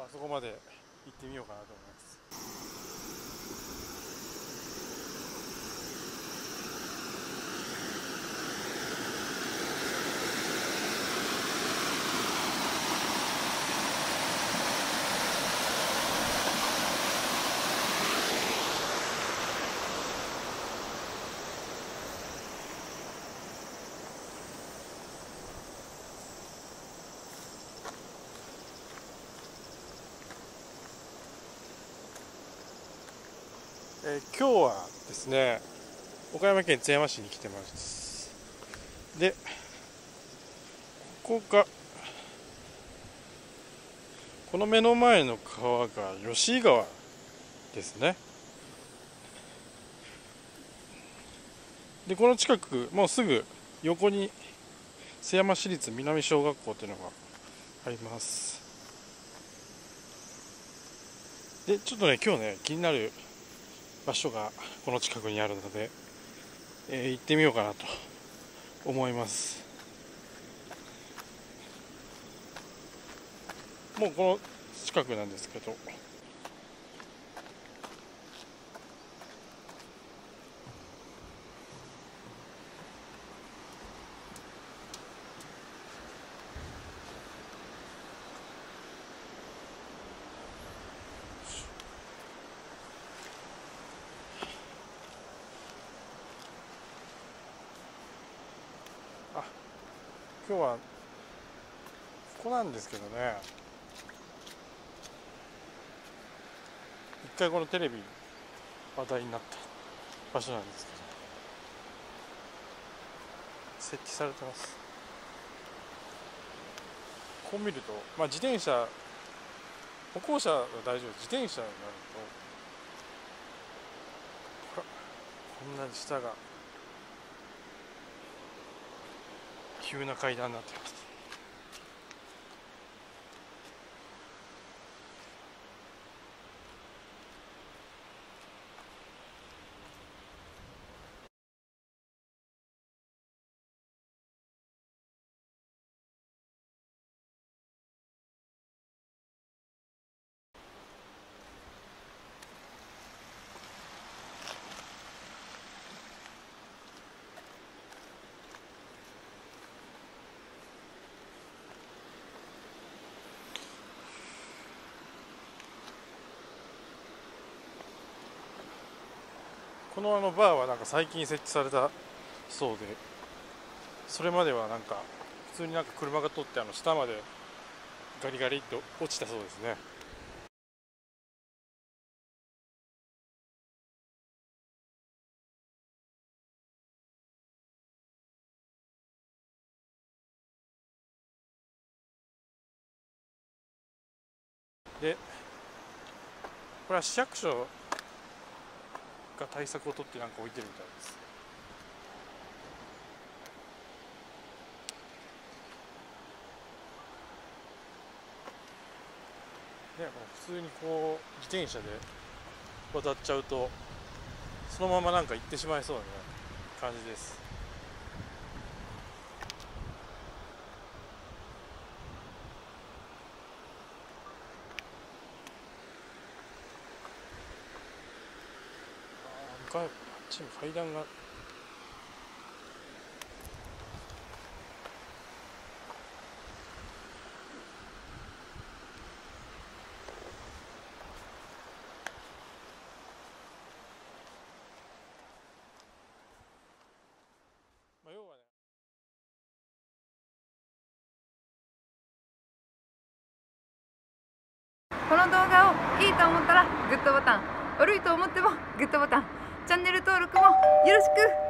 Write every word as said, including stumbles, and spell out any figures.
はそこまで行ってみようかなと思います。えー、今日はですね、岡山県津山市に来てます。で、ここがこの目の前の川が吉井川ですね。で、この近くもうすぐ横に津山市立南小学校というのがあります。で、ちょっとね、今日ね、気になる場所がこの近くにあるので、えー、行ってみようかなと思います。もうこの近くなんですけど、あ、今日はここなんですけどね、一回このテレビ話題になった場所なんですけど、設置されてます。こう見ると、まあ、自転車歩行者は大丈夫、自転車になるとほらこんなに下が急な階段になってます。このあのバーはなんか最近設置されたそうで、それまではなんか普通になんか車が通ってあの下までガリガリっと落ちたそうですね。で、これは市役所が対策を取ってなんか置いてるみたいです。ね、普通にこう自転車で渡っちゃうとそのままなんか行ってしまいそうな感じです。ああ、向かいあっちに階段が。まあ、要はね、 この動画をいいと思ったらグッドボタン、悪いと思ってもグッドボタン、チャンネル登録もよろしく。